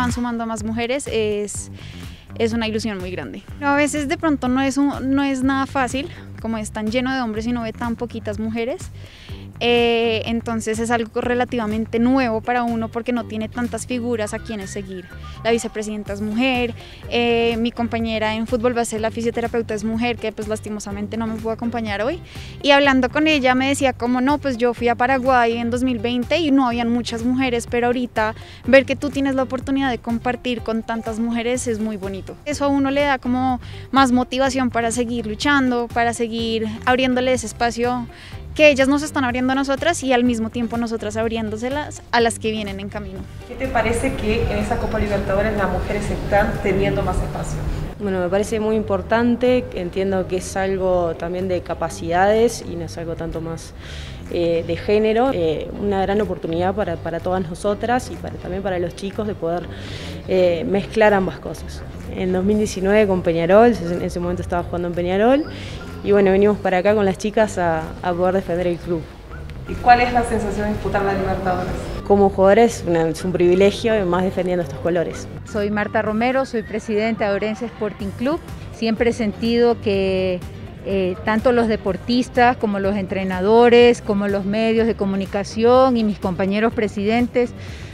van sumando a más mujeres es una ilusión muy grande. A veces de pronto no es nada fácil, como es tan lleno de hombres y no ve tan poquitas mujeres. Entonces es algo relativamente nuevo para uno porque no tiene tantas figuras a quienes seguir. La vicepresidenta es mujer, mi compañera en fútbol base, la fisioterapeuta, es mujer, que pues lastimosamente no me pudo acompañar hoy, y hablando con ella me decía como no, pues yo fui a Paraguay en 2020 y no habían muchas mujeres, pero ahorita ver que tú tienes la oportunidad de compartir con tantas mujeres es muy bonito. Eso a uno le da como más motivación para seguir luchando, para seguir abriéndole ese espacio que ellas nos están abriendo a nosotras y al mismo tiempo nosotras abriéndoselas a las que vienen en camino. ¿Qué te parece que en esa Copa Libertadores las mujeres están teniendo más espacio? Bueno, me parece muy importante, entiendo que es algo también de capacidades y no es algo tanto más de género, una gran oportunidad para todas nosotras y también para los chicos de poder mezclar ambas cosas. En 2019 con Peñarol, en ese momento estaba jugando en Peñarol, y bueno, venimos para acá con las chicas a poder defender el club. ¿Y cuál es la sensación de disputar la Libertadores? Como jugador es un privilegio, y más defendiendo estos colores. Soy Marta Romero, soy presidenta de Orense Sporting Club. Siempre he sentido que tanto los deportistas como los entrenadores, como los medios de comunicación y mis compañeros presidentes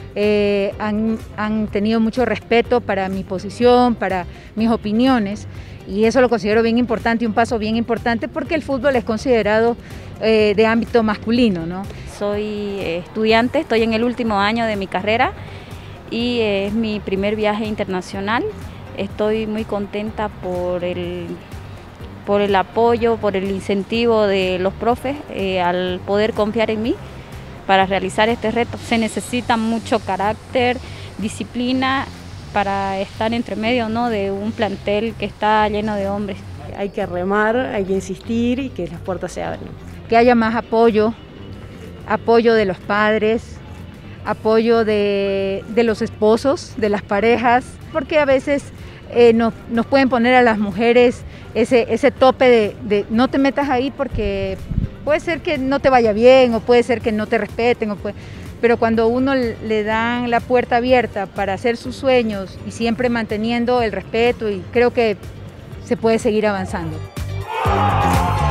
han tenido mucho respeto para mi posición, para mis opiniones, y eso lo considero bien importante y un paso bien importante porque el fútbol es considerado de ámbito masculino, ¿no? Soy estudiante, estoy en el último año de mi carrera y es mi primer viaje internacional. Estoy muy contenta por el apoyo, por el incentivo de los profes al poder confiar en mí para realizar este reto. Se necesita mucho carácter, disciplina para estar entre medio, ¿no?, de un plantel que está lleno de hombres. Hay que remar, hay que insistir y que las puertas se abran. Que haya más apoyo de los padres, apoyo de los esposos, de las parejas, porque a veces nos pueden poner a las mujeres ese tope de no te metas ahí porque puede ser que no te vaya bien o puede ser que no te respeten, pero cuando uno le dan la puerta abierta para hacer sus sueños y siempre manteniendo el respeto, y creo que se puede seguir avanzando.